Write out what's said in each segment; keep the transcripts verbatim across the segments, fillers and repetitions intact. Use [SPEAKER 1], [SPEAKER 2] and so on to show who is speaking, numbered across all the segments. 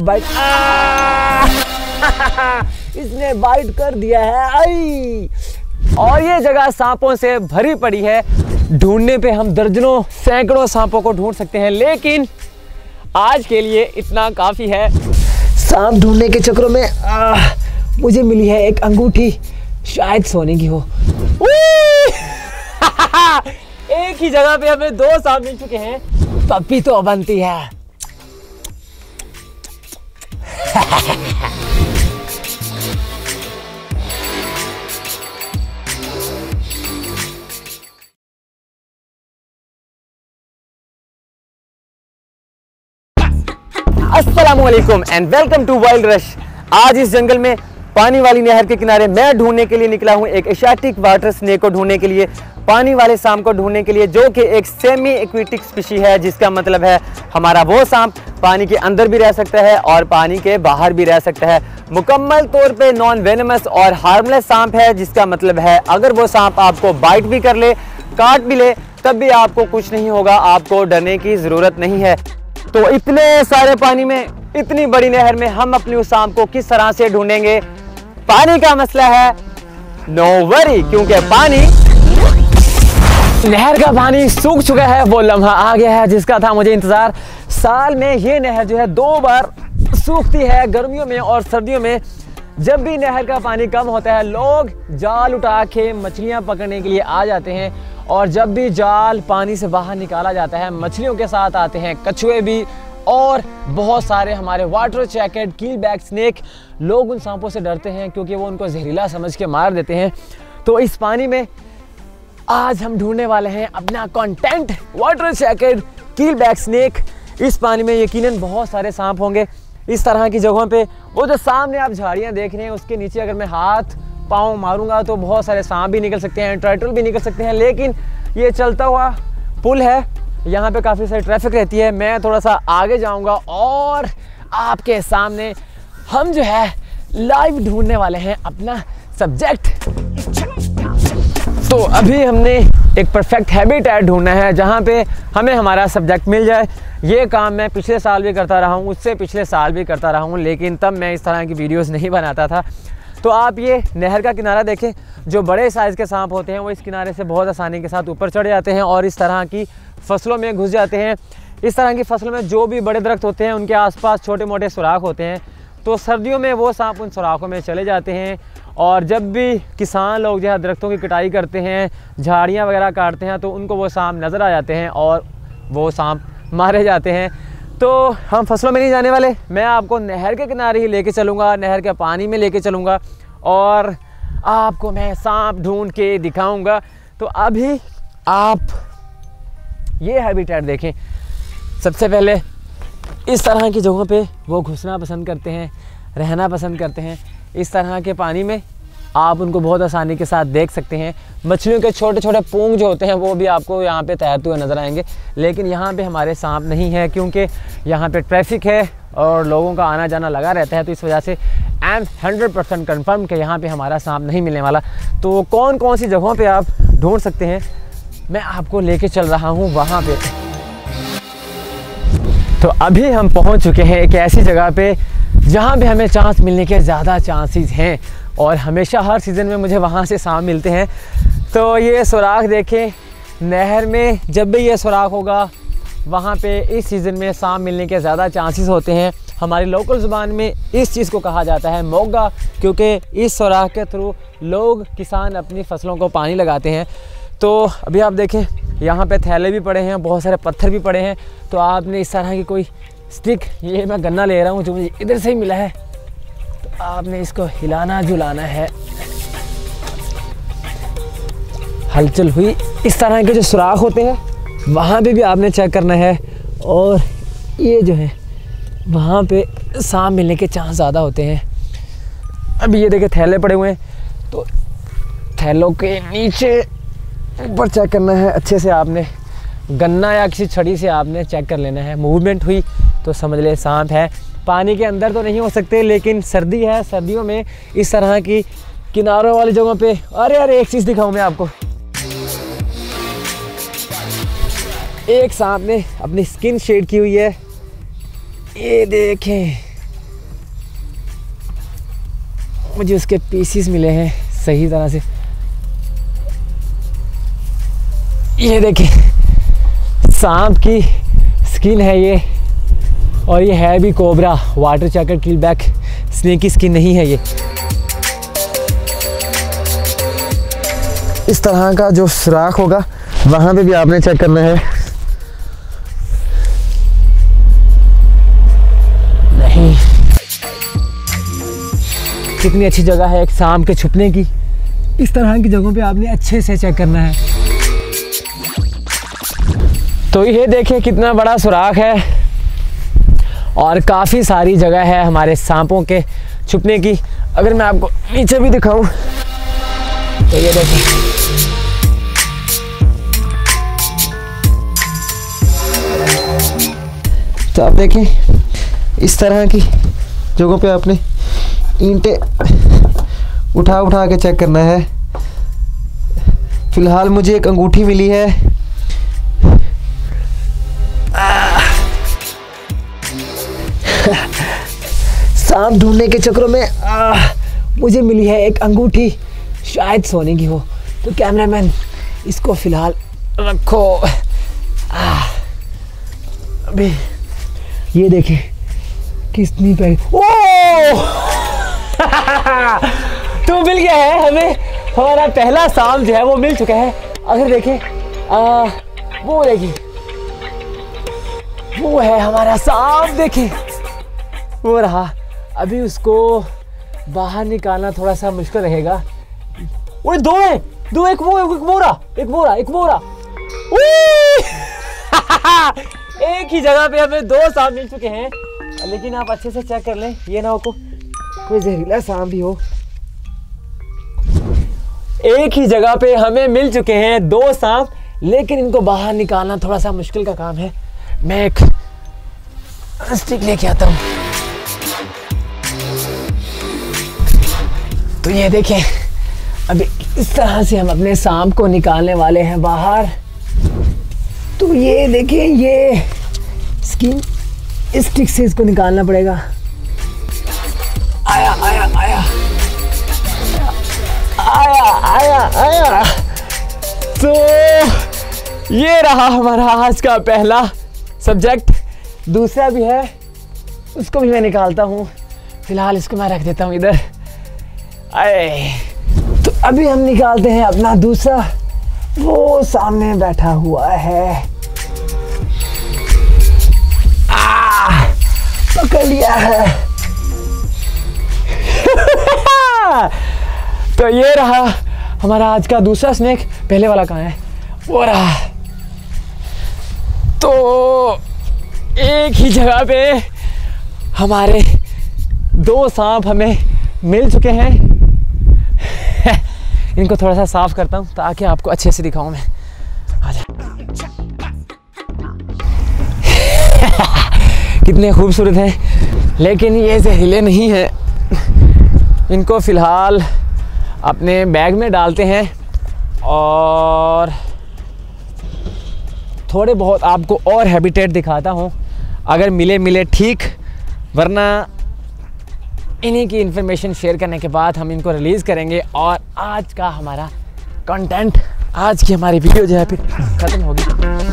[SPEAKER 1] Bite इसने bite कर दिया है। आई और ये जगह सांपों से भरी पड़ी है। ढूंढने पे हम दर्जनों सैकड़ों सांपों को ढूंढ सकते हैं, लेकिन आज के लिए इतना काफी है। सांप ढूंढने के चक्करों में आ, मुझे मिली है एक अंगूठी, शायद सोने की हो। एक ही जगह पे हमें दो सांप मिल चुके हैं। पप्पी तो बनती है। अस्सलामुअलैकुम and welcome to wild rush. आज इस जंगल में पानी वाली नहर के किनारे मैं ढूंढने के लिए निकला हूं एक एशियाटिक वाटर स्नेक को ढूंढने के लिए, पानी वाले सांप को ढूंढने के लिए, जो कि एक सेमी एक्वेटिक स्पीशी है, जिसका मतलब है हमारा वो सांप पानी के अंदर भी रह सकता है और पानी के बाहर भी रह सकता है। मुकम्मल तौर पे नॉन वेनमस और हार्मलेस सांप है, जिसका मतलब है अगर वो सांप आपको बाइट भी कर ले, काट भी ले, तब भी आपको कुछ नहीं होगा, आपको डरने की ज़रूरत नहीं है। तो इतने सारे पानी में, इतनी बड़ी नहर में हम अपनी उस सांप को किस तरह से ढूंढेंगे? पानी का मसला है, नो वरी, क्योंकि पानी, नहर का पानी सूख चुका है। वो लम्हा आ गया है जिसका था मुझे इंतजार। साल में ये नहर जो है दो बार सूखती है, गर्मियों में और सर्दियों में। जब भी नहर का पानी कम होता है, लोग जाल उठा के मछलियां पकड़ने के लिए आ जाते हैं, और जब भी जाल पानी से बाहर निकाला जाता है, मछलियों के साथ आते हैं कछुए भी और बहुत सारे हमारे वाटर जैकेट, कीलबैक स्नेक। लोग उन सांपों से डरते हैं क्योंकि वो उनको जहरीला समझ के मार देते हैं। तो इस पानी में आज हम ढूंढने वाले हैं अपना content, water jacket, keelback snake. इस पानी में यकीनन बहुत सारे सांप होंगे। इस तरह की जगहों पे, वो जो सामने आप झाड़ियाँ देख रहे हैं, उसके नीचे अगर मैं हाथ पाँव मारूंगा तो बहुत सारे सांप भी निकल सकते हैं, टर्टल भी निकल सकते हैं। लेकिन ये चलता हुआ पुल है, यहाँ पे काफ़ी सारी ट्रैफिक रहती है। मैं थोड़ा सा आगे जाऊँगा और आपके सामने हम जो है लाइव ढूंढने वाले हैं अपना सब्जेक्ट। तो अभी हमने एक परफेक्ट हैबिटेट ढूंढना है जहाँ पे हमें हमारा सब्जेक्ट मिल जाए। ये काम मैं पिछले साल भी करता रहा हूँ, उससे पिछले साल भी करता रहा हूँ, लेकिन तब मैं इस तरह की वीडियोस नहीं बनाता था। तो आप ये नहर का किनारा देखें, जो बड़े साइज़ के सांप होते हैं वो इस किनारे से बहुत आसानी के साथ ऊपर चढ़ जाते हैं और इस तरह की फसलों में घुस जाते हैं। इस तरह की फसलों में जो भी बड़े दरख्त होते हैं उनके आसपास छोटे मोटे सुराख होते हैं। तो सर्दियों में वो सांप उन सुराखों में चले जाते हैं, और जब भी किसान लोग जो है दरख्तों की कटाई करते हैं, झाड़ियाँ वगैरह काटते हैं, तो उनको वो सांप नज़र आ जाते हैं और वो सांप मारे जाते हैं। तो हम फसलों में नहीं जाने वाले, मैं आपको नहर के किनारे ही लेके चलूँगा, नहर के पानी में लेके चलूँगा और आपको मैं सांप ढूंढ के दिखाऊँगा। तो अभी आप ये हैबिटेट देखें। सबसे पहले इस तरह की जगहों पे वो घुसना पसंद करते हैं, रहना पसंद करते हैं। इस तरह के पानी में आप उनको बहुत आसानी के साथ देख सकते हैं। मछलियों के छोटे छोटे पूंग जो होते हैं वो भी आपको यहाँ पे तैरते हुए नज़र आएंगे, लेकिन यहाँ पे हमारे सांप नहीं है क्योंकि यहाँ पे ट्रैफिक है और लोगों का आना जाना लगा रहता है। तो इस वजह से I am hundred percent confirm कि यहाँ पे हमारा सांप नहीं मिलने वाला। तो कौन कौन सी जगहों पे आप ढूंढ सकते हैं, मैं आपको लेके चल रहा हूँ वहाँ पे। तो अभी हम पहुँच चुके हैं एक ऐसी जगह पे जहाँ पे हमें चांस मिलने के ज़्यादा चांसेस हैं, और हमेशा हर सीज़न में मुझे वहाँ से सांप मिलते हैं। तो ये सुराख देखें, नहर में जब भी ये सुराख होगा वहाँ पे इस सीज़न में सांप मिलने के ज़्यादा चांसेस होते हैं। हमारी लोकल ज़ुबान में इस चीज़ को कहा जाता है मोगा, क्योंकि इस सुराख के थ्रू लोग, किसान अपनी फसलों को पानी लगाते हैं। तो अभी आप देखें, यहाँ पे थैले भी पड़े हैं, बहुत सारे पत्थर भी पड़े हैं। तो आपने इस तरह की कोई स्टिक, ये मैं गन्ना ले रहा हूँ जो मुझे इधर से ही मिला है, तो आपने इसको हिलाना झुलाना है। हलचल हुई, इस तरह के जो सुराख होते हैं वहाँ पे भी आपने चेक करना है, और ये जो है वहाँ पे सांप मिलने के चांस ज़्यादा होते हैं। अभी ये देखिए थैले पड़े हुए हैं, तो थैलों के नीचे ऊपर चेक करना है अच्छे से। आपने गन्ना या किसी छड़ी से आपने चेक कर लेना है। मूवमेंट हुई तो समझ ले सांप है। पानी के अंदर तो नहीं हो सकते, लेकिन सर्दी है, सर्दियों में इस तरह की किनारों वाली जगहों पे। अरे अरे एक चीज़ दिखाऊं मैं आपको, एक सांप ने अपनी स्किन शेड की हुई है, ये देखें। मुझे उसके पीसीस मिले हैं सही तरह से। ये देखिए सांप की स्किन है ये, और ये है भी cobra, water checker keelback snake की स्किन नहीं है ये। इस तरह का जो सुराख होगा वहाँ पे भी आपने चेक करना है। नहीं, कितनी अच्छी जगह है एक सांप के छुपने की। इस तरह की जगहों पे आपने अच्छे से चेक करना है। तो ये देखिए कितना बड़ा सुराख है और काफ़ी सारी जगह है हमारे सांपों के छुपने की। अगर मैं आपको नीचे भी दिखाऊं तो ये देखिए तो आप देखें इस तरह की जगहों पे आपने ईंटें उठा उठा के चेक करना है। फिलहाल मुझे एक अंगूठी मिली है। सांप ढूंढने के चक्करों में आ, मुझे मिली है एक अंगूठी, शायद सोने की हो। तो कैमरामैन इसको फिलहाल रखो। आ, अभी ये देखिए कितनी प्यारी। ओह तो मिल गया है हमें, हमारा पहला सांप जो है वो मिल चुका है। अगर देखें आ, वो देखिए वो है हमारा सांप, देखिए वो रहा। अभी उसको बाहर निकालना थोड़ा सा मुश्किल रहेगा। वो दो है, दो, एक वो एक वो रहा, एक वो रहा, एक वो रहा। एक ही जगह पे हमें दो सांप मिल चुके हैं, लेकिन आप अच्छे से चेक कर लें, ये ना हो को कोई जहरीला सांप भी हो। एक ही जगह पे हमें मिल चुके हैं दो सांप, लेकिन इनको बाहर निकालना थोड़ा सा मुश्किल का काम है। मैं एक स्टिक लेके आता हूँ। तो ये देखें अभी इस तरह से हम अपने सांप को निकालने वाले हैं बाहर। तो ये देखें ये स्किन स्टिक से इसको निकालना पड़ेगा। आया आया आया आया आया आया। तो ये रहा हमारा आज का पहला सब्जेक्ट। दूसरा भी है, उसको भी मैं निकालता हूँ। फिलहाल इसको मैं रख देता हूँ इधर। आए तो अभी हम निकालते हैं अपना दूसरा। वो सामने बैठा हुआ है। आ, पकड़ लिया है। तो ये रहा हमारा आज का दूसरा स्नेक। पहले वाला कहाँ है? वो रहा। तो एक ही जगह पे हमारे दो सांप हमें मिल चुके हैं। इनको थोड़ा सा साफ करता हूँ ताकि आपको अच्छे से दिखाऊं मैं। आजा। कितने खूबसूरत हैं, लेकिन ये जहरीले नहीं हैं। इनको फ़िलहाल अपने बैग में डालते हैं और थोड़े बहुत आपको और हैबिटेट दिखाता हूँ। अगर मिले मिले ठीक, वरना इन्हीं की इन्फॉर्मेशन शेयर करने के बाद हम इनको रिलीज़ करेंगे और आज का हमारा कंटेंट, आज की हमारी वीडियो जो है फिर ख़त्म होगी।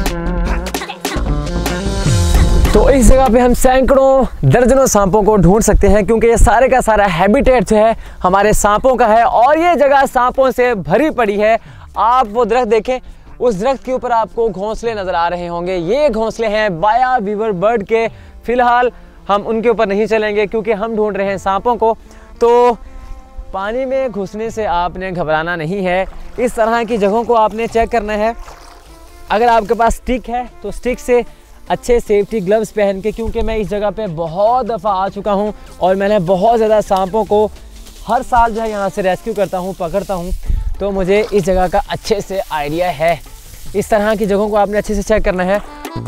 [SPEAKER 1] तो इस जगह पे हम सैकड़ों दर्जनों सांपों को ढूंढ सकते हैं, क्योंकि ये सारे का सारा हैबिटेट जो है हमारे सांपों का है और ये जगह सांपों से भरी पड़ी है। आप वो दरख्त देखें, उस दरख्त के ऊपर आपको घोंसले नज़र आ रहे होंगे। ये घोंसले हैं बाया वीवर बर्ड के। फ़िलहाल हम उनके ऊपर नहीं चलेंगे क्योंकि हम ढूंढ रहे हैं सांपों को। तो पानी में घुसने से आपने घबराना नहीं है। इस तरह की जगहों को आपने चेक करना है। अगर आपके पास स्टिक है तो स्टिक से अच्छे सेफ्टी ग्लव्स पहन के, क्योंकि मैं इस जगह पे बहुत दफ़ा आ चुका हूँ और मैंने बहुत ज़्यादा सांपों को हर साल जो है यहाँ से रेस्क्यू करता हूँ, पकड़ता हूँ, तो मुझे इस जगह का अच्छे से आइडिया है। इस तरह की जगहों को आपने अच्छे से चेक करना है।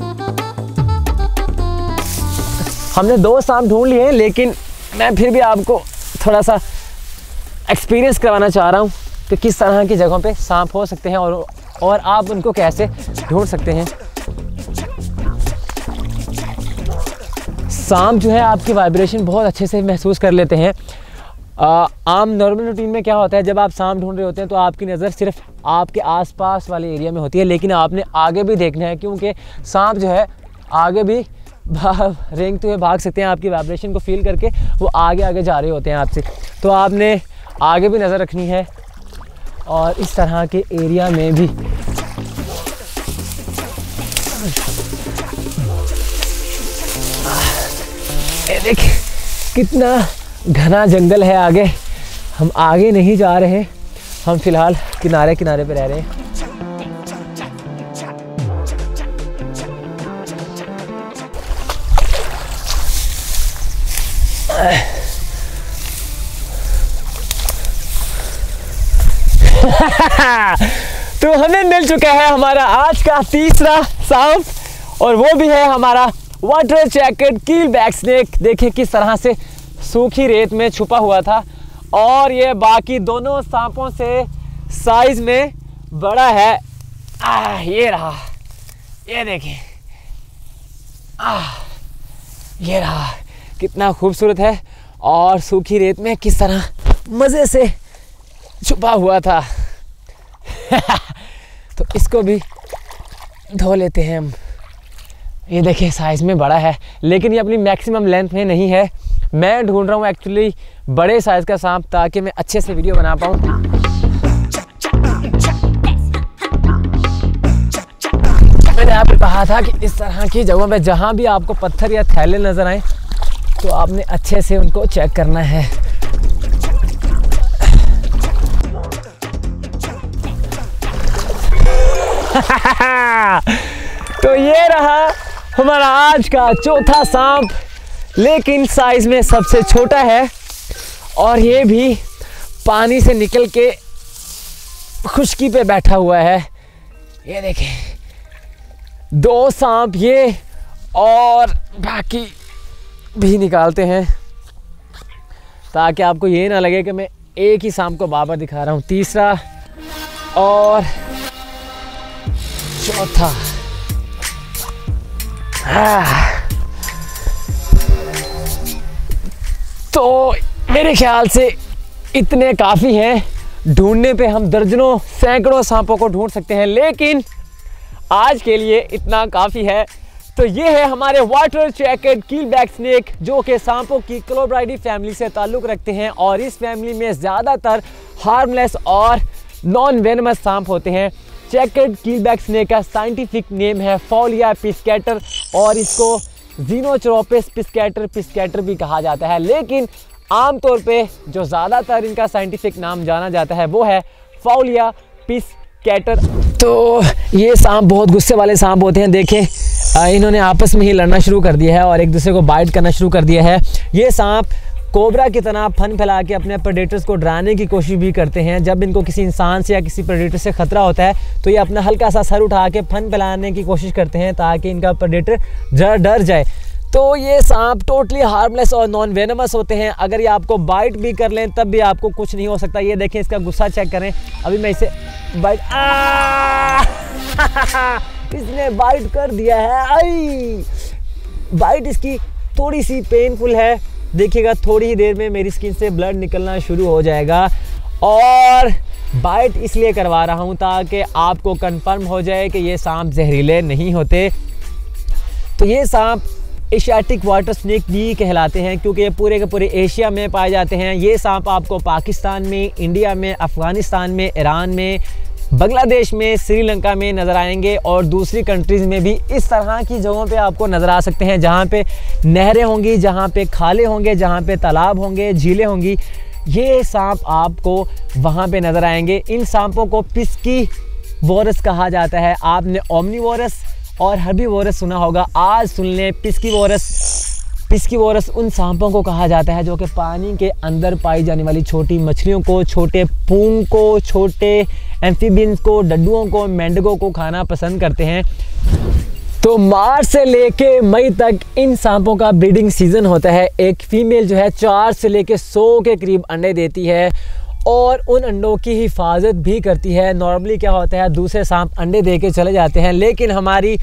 [SPEAKER 1] हमने दो सांप ढूंढ लिए हैं, लेकिन मैं फिर भी आपको थोड़ा सा एक्सपीरियंस करवाना चाह रहा हूँ कि किस तरह की जगहों पे सांप हो सकते हैं और और आप उनको कैसे ढूंढ सकते हैं। सांप जो है आपकी वाइब्रेशन बहुत अच्छे से महसूस कर लेते हैं। आम नॉर्मल रूटीन में क्या होता है, जब आप सांप ढूंढ रहे होते हैं तो आपकी नज़र सिर्फ आपके आसपास वाले एरिया में होती है, लेकिन आपने आगे भी देखना है, क्योंकि सांप जो है आगे भी रेंगते हुए भाग सकते हैं। आपकी वाइब्रेशन को फील करके वो आगे आगे जा रहे होते हैं आपसे, तो आपने आगे भी नज़र रखनी है और इस तरह के एरिया में भी। ये देखिए कितना घना जंगल है आगे। हम आगे नहीं जा रहे, हम फिलहाल किनारे किनारे पे रह रहे हैं। तो हमें मिल चुका है हमारा आज का तीसरा सांप, और वो भी है हमारा वाटर जैकेट कीलबैक स्नेक। देखिए किस तरह से सूखी रेत में छुपा हुआ था, और ये बाकी दोनों सांपों से साइज में बड़ा है। आ, ये रहा, ये देखिए, आ, ये रहा, कितना खूबसूरत है, और सूखी रेत में किस तरह मज़े से छुपा हुआ था। तो इसको भी धो लेते हैं हम। ये देखिए साइज़ में बड़ा है, लेकिन ये अपनी मैक्सिमम लेंथ में नहीं है। मैं ढूंढ रहा हूँ एक्चुअली बड़े साइज़ का सांप, ताकि मैं अच्छे से वीडियो बना पाऊँ। मैंने आपको कहा था कि इस तरह की जगहों पे जहाँ भी आपको पत्थर या थैले नज़र आए तो आपने अच्छे से उनको चेक करना है। तो ये रहा हमारा आज का चौथा सांप, लेकिन साइज में सबसे छोटा है, और ये भी पानी से निकल के खुश्की पे बैठा हुआ है। ये देखें दो सांप ये, और बाकी भी निकालते हैं ताकि आपको ये ना लगे कि मैं एक ही सांप को बार बार दिखा रहा हूँ। तीसरा और चौथा। तो मेरे ख्याल से इतने काफ़ी हैं। ढूंढने पे हम दर्जनों सैकड़ों सांपों को ढूंढ सकते हैं, लेकिन आज के लिए इतना काफ़ी है। तो ये है हमारे वाटर जैकेट कीलबैक स्नेक, जो कि सांपों की कोलोब्राइडी फैमिली से ताल्लुक़ रखते हैं, और इस फैमिली में ज़्यादातर हार्मलेस और नॉन वेनमस सांप होते हैं। जैकेट कीलबैक स्नेक का साइंटिफिक नेम है फॉलिया पिस्कैटर, और इसको ज़ीनोच्रोपिस पिस्कैटर पिस्कैटर भी कहा जाता है, लेकिन आमतौर पे जो ज़्यादातर इनका साइंटिफिक नाम जाना जाता है वो है फॉलिया पिस्कैटर। तो ये सांप बहुत गुस्से वाले सांप होते हैं। देखें इन्होंने आपस में ही लड़ना शुरू कर दिया है और एक दूसरे को बाइट करना शुरू कर दिया है। ये सांप कोबरा की तरह फन फैला के अपने प्रेडेटर्स को डराने की कोशिश भी करते हैं। जब इनको किसी इंसान से या किसी प्रेडेटर से ख़तरा होता है तो ये अपना हल्का सा सर उठा के फन फैलाने की कोशिश करते हैं ताकि इनका प्रेडेटर डर डर जाए। तो ये सांप टोटली हार्मलेस और नॉन वेनमस होते हैं। अगर ये आपको बाइट भी कर लें तब भी आपको कुछ नहीं हो सकता। ये देखें इसका गुस्सा चेक करें। अभी मैं इसे बाइट इसने बाइट कर दिया है। आई बाइट इसकी थोड़ी सी पेनफुल है। देखिएगा थोड़ी ही देर में मेरी स्किन से ब्लड निकलना शुरू हो जाएगा। और बाइट इसलिए करवा रहा हूँ ताकि आपको कंफर्म हो जाए कि ये सांप जहरीले नहीं होते। तो ये सांप एशियाटिक वाटर स्नेक भी कहलाते हैं क्योंकि ये पूरे के पूरे एशिया में पाए जाते हैं। ये सांप आपको पाकिस्तान में, इंडिया में, अफ़गानिस्तान में, ईरान में, बांग्लादेश में, श्रीलंका में नज़र आएंगे और दूसरी कंट्रीज़ में भी इस तरह की जगहों पे आपको नज़र आ सकते हैं जहाँ पे नहरें होंगी, जहाँ पे खाले होंगे, जहाँ पे तालाब होंगे, झीलें होंगी। ये सांप आपको वहाँ पे नज़र आएंगे। इन सांपों को पिस्की वोरस कहा जाता है। आपने ओमनीवोरस और हर्बीवोरस सुना होगा, आज सुन लें पिस्कीवोरस। पिस्कीवोरस उन सांपों को कहा जाता है जो कि पानी के अंदर पाई जाने वाली छोटी मछलियों को, छोटे पूंग को, छोटे एम्फीबियंस को, डड्डुओं को, मेंढकों को खाना पसंद करते हैं। तो मार्च से लेके मई तक इन सांपों का ब्रीडिंग सीज़न होता है। एक फीमेल जो है चार से लेके सौ के करीब अंडे देती है और उन अंडों की हिफाजत भी करती है। नॉर्मली क्या होता है दूसरे सांप अंडे दे के चले जाते हैं, लेकिन हमारी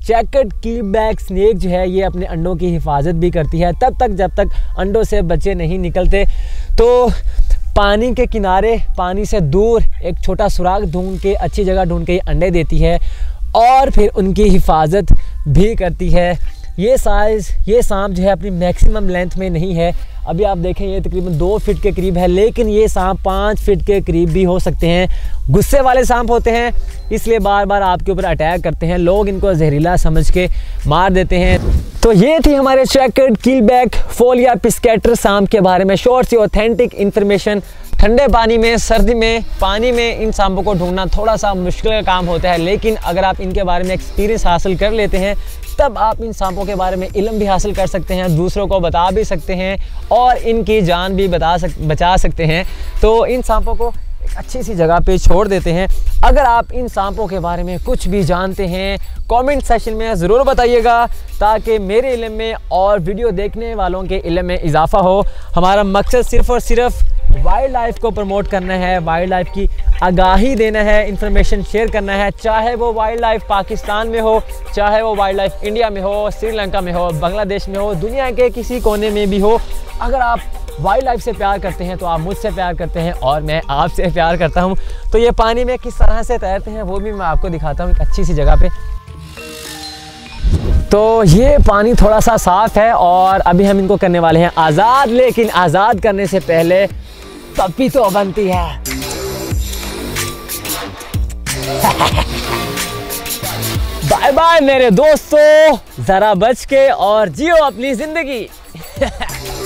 [SPEAKER 1] चेकर्ड कीलबैक स्नेक जो है ये अपने अंडों की हिफाजत भी करती है तब तक जब तक अंडों से बच्चे नहीं निकलते। तो पानी के किनारे, पानी से दूर एक छोटा सुराख ढूंढ के, अच्छी जगह ढूंढ के अंडे देती है और फिर उनकी हिफाजत भी करती है। ये साइज़, ये सांप जो है अपनी मैक्सिमम लेंथ में नहीं है। अभी आप देखें ये तकरीबन दो फीट के करीब है, लेकिन ये सांप पाँच फीट के करीब भी हो सकते हैं। गुस्से वाले सांप होते हैं, इसलिए बार बार आपके ऊपर अटैक करते हैं। लोग इनको जहरीला समझ के मार देते हैं। तो ये थी हमारे चेकर्ड कीलबैक फोलिया पिस्केटर सांप के बारे में शॉर्ट सी ऑथेंटिक इन्फॉर्मेशन। ठंडे पानी में, सर्दी में, पानी में इन सांपों को ढूंढना थोड़ा सा मुश्किल का काम होता है, लेकिन अगर आप इनके बारे में एक्सपीरियंस हासिल कर लेते हैं तब आप इन सांपों के बारे में इल्म भी हासिल कर सकते हैं, दूसरों को बता भी सकते हैं और इनकी जान भी बता सक बचा सकते हैं। तो इन सांपों को एक अच्छी सी जगह पे छोड़ देते हैं। अगर आप इन सांपों के बारे में कुछ भी जानते हैं कमेंट सेक्शन में ज़रूर बताइएगा, ताकि मेरे इल्म में और वीडियो देखने वालों के इल्म में इजाफ़ा हो। हमारा मकसद सिर्फ़ और सिर्फ वाइल्ड लाइफ को प्रमोट करना है, वाइल्ड लाइफ की आगाही देना है, इंफॉर्मेशन शेयर करना है, चाहे वो वाइल्ड लाइफ पाकिस्तान में हो, चाहे वो वाइल्ड लाइफ इंडिया में हो, श्रीलंका में हो, बांग्लादेश में हो, दुनिया के किसी कोने में भी हो। अगर आप वाइल्ड लाइफ से प्यार करते हैं तो आप मुझसे प्यार करते हैं और मैं आपसे प्यार करता हूं। तो ये पानी में किस तरह से तैरते हैं वो भी मैं आपको दिखाता हूं एक अच्छी सी जगह पे। तो ये पानी थोड़ा सा साफ़ है और अभी हम इनको करने वाले हैं आज़ाद, लेकिन आज़ाद करने से पहले पप्पी तो बनती है। बाय बाय मेरे दोस्तों, ज़रा बच के और जियो अपनी ज़िंदगी।